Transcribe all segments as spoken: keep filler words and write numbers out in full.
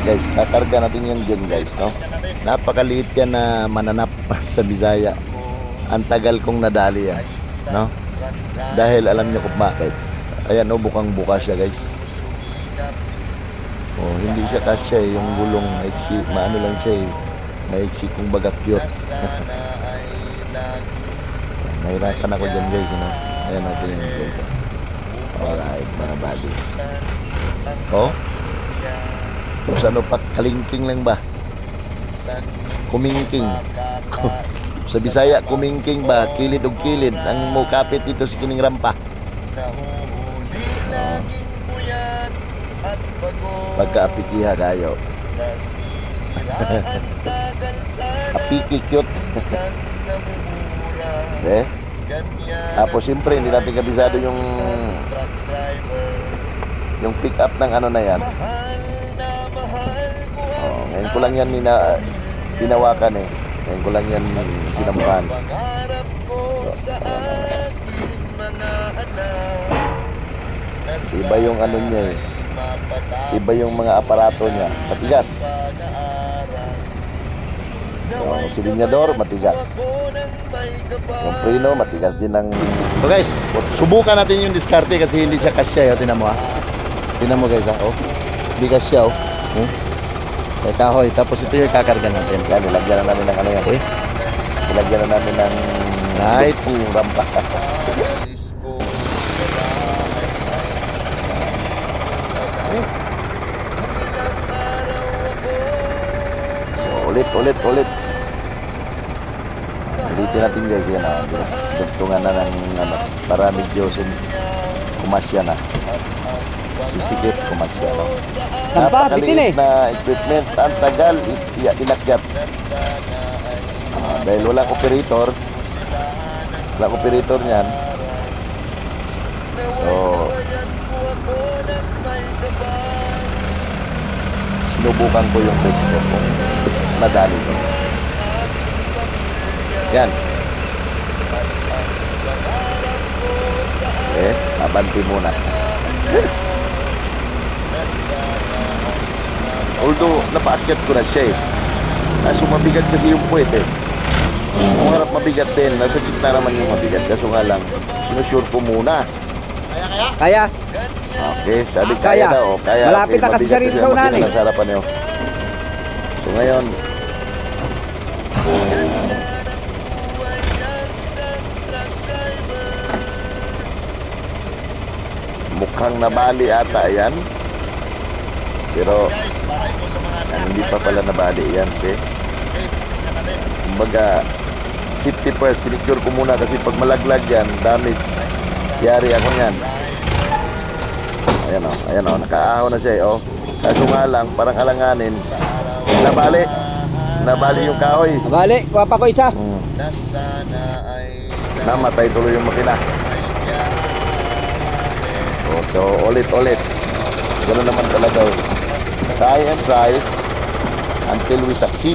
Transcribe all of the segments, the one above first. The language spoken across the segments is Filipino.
guys, kakarga natin yan dyan guys, no? Napakaliit yan na mananap sa Bisaya. Ang tagal kong nadali yan, no? Dahil alam nyo kung bakit. Ayan, no, bukang buka siya guys. Oh, hindi siya kasya eh, yung gulong maiksi, maano lang siya eh. Maiksi kung baga cute. Nahirapan ako dyan guys, no? Ayan natin yan guys. Alright, mga buddy. Oh? Kung saan pa, kalingking lang ba? Kumingking. Sa Bisaya, kumingking ba? Kilid o kilid. Ang mukapit dito sa kining rampa. Oh. Pagka-apikiha kayo. Apiki cute. Eh? Tapos siyempre hindi natin kabisado yung yung pick up ng ano na yan. Oh, ngayon ko lang yan nina, hinawakan eh. Ngayon ko lang yan sinamukan. So, iba yung ano niya eh. Iba yung mga aparato niya. Matigas. Yung silinyador, matigas. Yung preno, matigas din ng... So guys, subukan natin yung diskarte kasi hindi siya kasya. Tinan mo ha. Tinan mo guys ha. Oh. Hindi kasya oh. Hmm? Eh, kahoy. Tapos ito yung kakarga natin. Kaya nilagyan na namin ng ano yan eh. Nilagyan na namin ng... Night. Yung rampa. So, ulit, ulit, ulit. Ulitin natin guys yan ha. Dugtungan na ng ano, para medyo kumasya na. Sisikip, kumasya no. Napakaliit na equipment. Ang tagal inakyat. Uh, dahil walang operator. Walang operator niyan. So, sinubukan ko yung base ko kung madali ko. Yan. Eh, nabanti muna. Although, napaakyat ko na siya eh. Kaso mabigat kasi yung puwet eh. Kung harap mabigat din, nasa gitna naman yung mabigat. Kaso nga lang, sinusure ko muna. Kaya, kaya? Okay, sabi kaya, kaya daw. Kaya, malapit okay, na kasi sa rin sa unan eh. Sa harapan niyo. So ngayon, mukhang nabali ata yan. Pero yan, hindi pa pala nabali yan. Okay? Kumbaga, safety first, sinicure ko muna kasi pag malaglag yan, damage, yari ako yan. Ayan o, ayan o, nakaahaw na siya o. Kaso nga lang, parang alanganin, nabali. Nabali yung kahoy. Nabali, kuwapa ko isa. Hmm. Namatay tuloy yung makina. Oh, so, ulit-ulit. Ganoon naman talaga. Try and try until we succeed.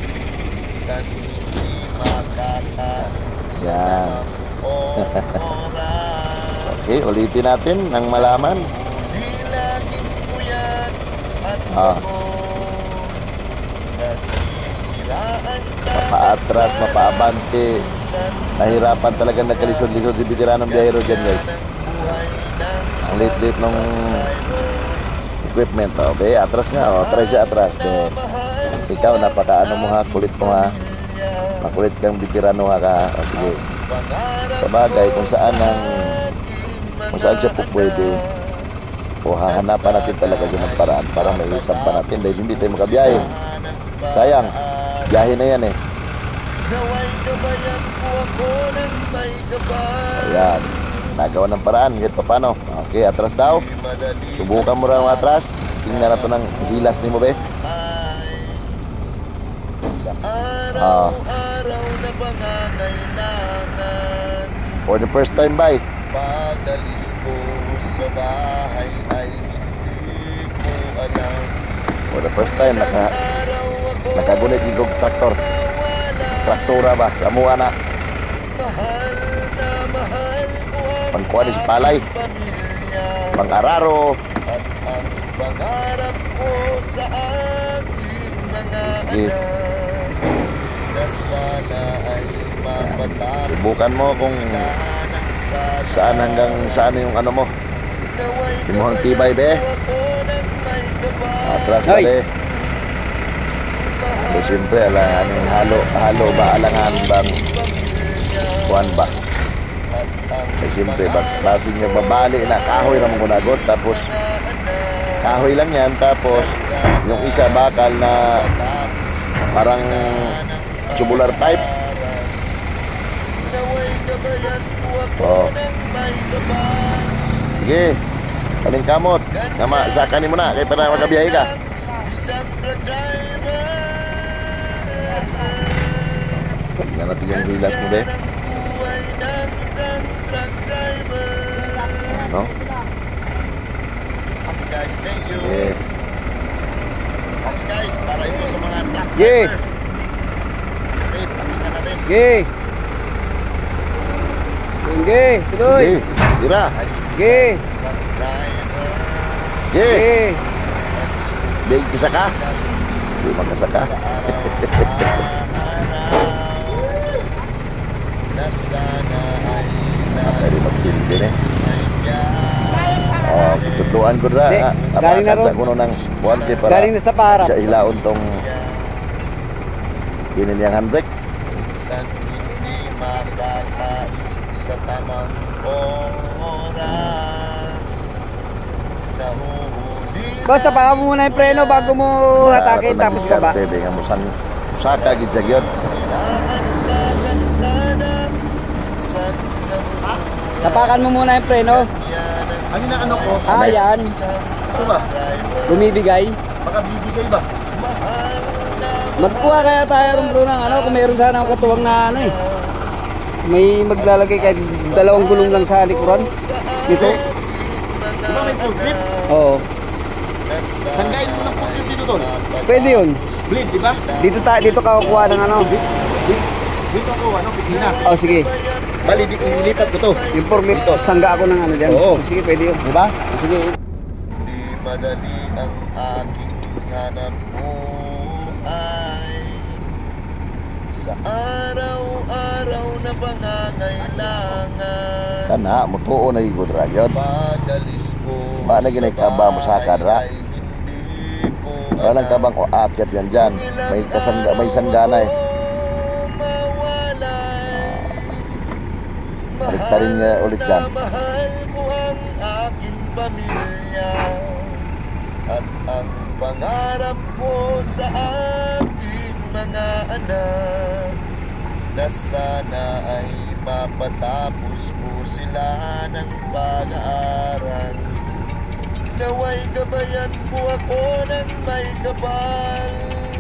Yan. Okay, ulitin natin nang malaman. Ah. Mapaatras, mapaabante. Nahirapan talaga nagkalisod-lisod si veteranong biyahero dyan guys. Ang lit-lit nung equipment. Okay, atras nga. O, try siya atras. Okay. Ikaw, napaka-ano mo ha, kulit mo ha. Makulit kang veterano ha ka. O, sige. Sa bagay, kung saan ang kung saan siya po pwede. O, hahanapan natin talaga yun ng paraan para may isang pa natin. Dahil hindi tayo makabiyahe. Sayang. Biyahe na yan eh. Ayan. Nagawa ng paraan. Kahit pa paano. Okay, atras daw. Subukan mo rin ang atras. Tingnan na ito ng hilas ni mo be. Ah. For the first time ba eh. Pagalis ko sa bahay ay hindi ko alam. For the first time, naka, nakagunit yung traktor. Traktora ba? Kamuha na. Pangkuha ni si palay. Pang-araro. pangarap ko sa aking mga Sige. anak na sana ay mapatapos Subukan mo kung saan hanggang saan yung ano mo. Imuhang tibay be. Atras ba Hoy. be? So siyempre ala anong halo halo ba alangan bang kuan ba? Eh siyempre bak basing niya babali na kahoy ramon kunagot tapos kahoy lang yan tapos yung isa bakal na parang tubular type. Oh. Sige. Kaling kamot. Nama sakanin mo na kay para makabiyahe ka. Tingnan natin yung hilas mo be. No? Guys, thank you. Yeah. Okay guys, para ito sa mga truck Yeah. driver. Okay, pakinggan natin. Sige. Sige, tuloy. Sige. Tira. Sige. Truck driver. Sige. Sige. Di kisa ka. Di magkasa ka. Araw-araw na sana ay Pwede magsilbi eh. nagkakaroon. Oh, tutuluan ko na. Di, ah, galing na apakan sa ron. kuno ng buwante para Galing na sa para. sa ilaon tong kiniliyang handbrake. Minsan hindi makakain sa tamang oras. Nahuhuli Basta paka mo muna yung preno bago mo hatakin tapos baba. Diskarte, nga mo san saka gid sa gyud. silahan sa kalsada. Minsan Tapakan mo muna yung preno. Ano na ano ko? Ah, yan. Ano ba? Bumibigay. Baka bibigay ba? Magkuha kaya tayo rin bro ng ano kung meron sana akong katuwang na ano eh. May maglalagay kahit dalawang gulong lang sa likuran. Dito. Di ba may full grip? Oo. Sanggain mo ng full grip dito doon. Pwede yun. Blade, di ba? Dito ta dito ka kukuha ng ano. Dito ako, ano, pitina. Oh sige. Bali, dito nilipat ko to. Yung forklift to, sangga ako ng ano diyan. Oo. Sige, pwede yun. Di ba? Sige. Di madali ang aking hanap buhay sa araw-araw na pangangailangan. Kana mutuo na igod ra gyud. Pagalis ko Ba na ginay kaba mo sa kadra. ay hindi ko Walang kabang o akyat yan dyan. May kasangga, may sanggana eh. Baliktarin niya ulit yan. Mahal ko ang aking pamilya at ang pangarap ko sa aking mga anak na sana ay mapatapos ko sila ng pag-aaral. Naway gabayan mo ako ng may kapal.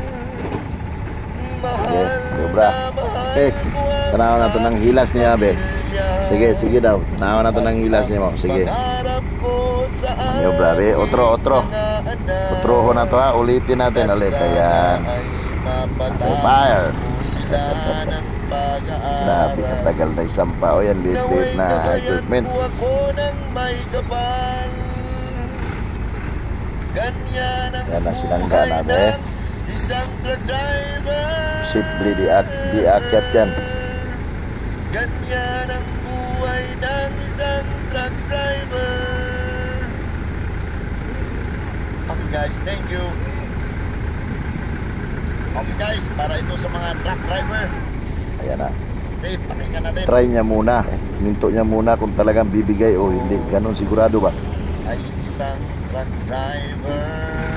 Mahal Sige, Cobra. na mahal Eh, ko ang tanaw na to ng hilas niya, be. Sige, sige daw. Tanaw na to ng hilas niya mo. Sige. pangarap ko sa Yo, bra, be. Otro, otro. mga anak. Otroho na to ha. Ulitin natin ulit. Ayan. Ay Fire. mapatapos ko sila ng pag-aaral. Grabe, katagal na isang pa. O yan, lit-lit na equipment. Naway gabayan mo ako ng may kapal. Ganyan ang Yan na sinangga na, be. buhay ng isang truck driver. Simple di-ak diakyat yan. Ganyan ang buhay ng isang truck driver. Okay guys, thank you. Okay guys, para ito sa mga truck driver. Ayan na. Okay, pakinggan natin. Try niya muna. Minto niya muna kung talagang bibigay o hindi. Ganon sigurado ba? Ay isang truck driver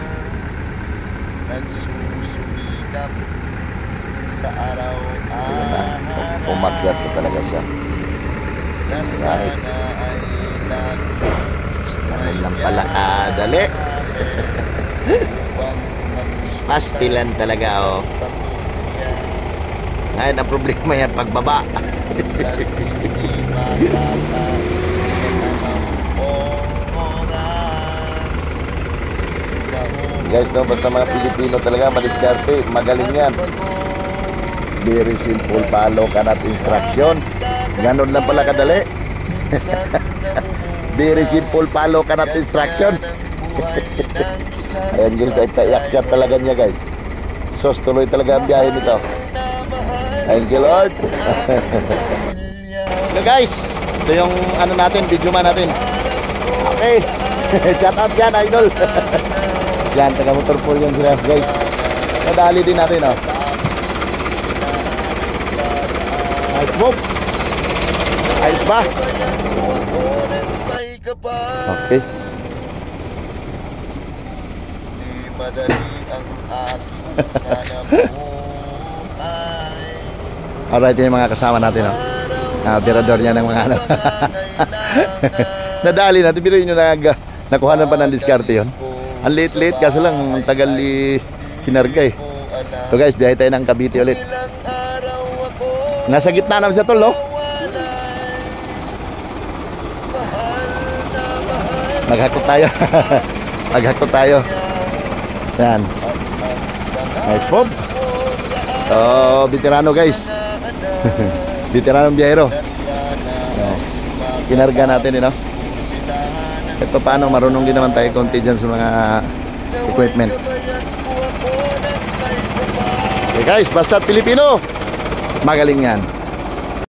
nagsusumikap sa Ayan na. araw-araw Umakyat na talaga siya. na sana ay lagi Tagal lang pala kadali. upang magustuhan Pastilan talaga oh. pamilya. Ngayon ang problema yan pagbaba. Minsan hindi makakain sa tamang oras. Guys, no, basta mga Pilipino talaga madiskarte, magaling yan. Very simple, follow kanat instruction. Ganon lang pala kadali. Very simple, follow kanat instruction. Ayan guys, nagkaiyak talaga niya guys. Sos, tuloy talaga ang biyahe nito. Thank you Lord. Hello guys, ito yung ano natin, video man natin. Okay, shout out dyan idol. Yan, taga motor pool yan sila guys. Nadali din natin oh. Nice move. Ayos ba? Okay. Di madali ang aking hanapbuhay. Alright, yun yung mga kasama natin oh. Ah, birador niya ng mga ano. Nadali natin, pero yun yung nag, nakuha pa ng diskarte yun. Ang late-late, kaso lang ang tagal i kinarga eh. So guys, biyahe tayo ng Cavite ulit. Nasa gitna namin sa tol, no? Maghakot tayo. Maghakot tayo. Yan. Nice pop. So, veterano guys. Veteranong biyahero. Yan. Kinarga natin, eh, no? Ito paano, marunong din naman tayo konti dyan sa mga equipment. Okay guys, basta't Pilipino, magaling yan.